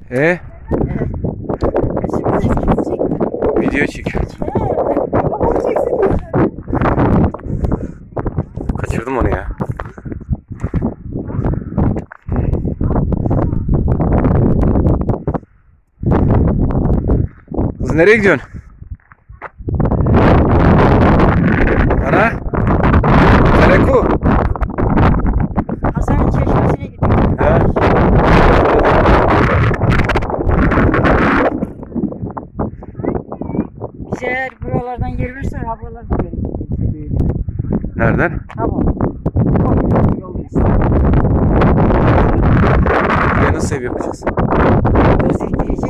E? Şimdi Video çekiyor. Kaçırdım onu ya. Kız nereye gidiyorsun? Ana? Tereku. Hasan'ın çeşmesine gidiyor. He? Bize eğer buralardan yer verirsen ha buralardan verir. Nereden? Tamam. Yolun Buraya nasıl ev yapacağız? üstüne.